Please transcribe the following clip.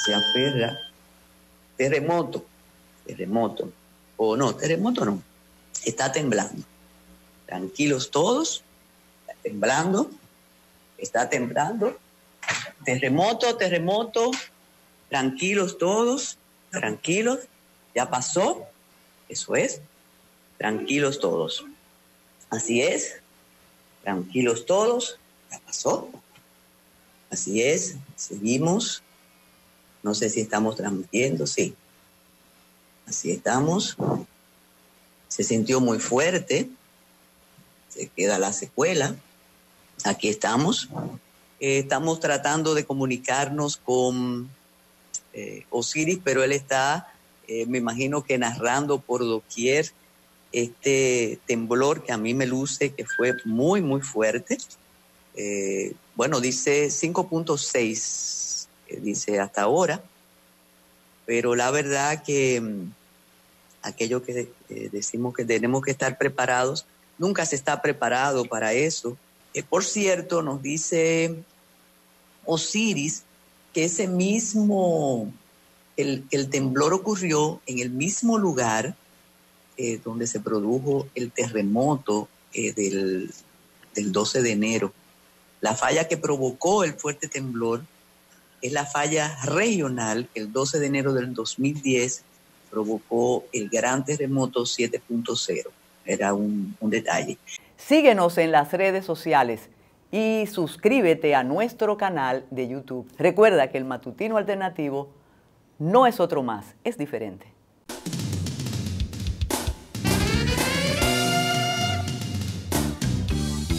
se aferra. Terremoto, terremoto. O no, terremoto no. Está temblando. Tranquilos todos. Está temblando. Está temblando. Terremoto, terremoto. Tranquilos todos. Tranquilos. Ya pasó. Eso es. Tranquilos todos. Así es. Tranquilos todos. Ya pasó. Así es. Seguimos. No sé si estamos transmitiendo. Sí. Así estamos. Se sintió muy fuerte. Se queda la secuela. Aquí estamos. Estamos tratando de comunicarnos con Osiris, pero él está, me imagino que narrando por doquier este temblor que a mí me luce que fue muy, muy fuerte. Bueno, dice 5.6, dice hasta ahora, pero la verdad que aquello que decimos que tenemos que estar preparados, nunca se está preparado para eso. Por cierto, nos dice Osiris que ese mismo, el temblor ocurrió en el mismo lugar donde se produjo el terremoto del 12 de enero. La falla que provocó el fuerte temblor es la falla regional que el 12 de enero del 2010 provocó el gran terremoto 7.0. Era un detalle. Síguenos en las redes sociales y suscríbete a nuestro canal de YouTube. Recuerda que el Matutino Alternativo no es otro más, es diferente.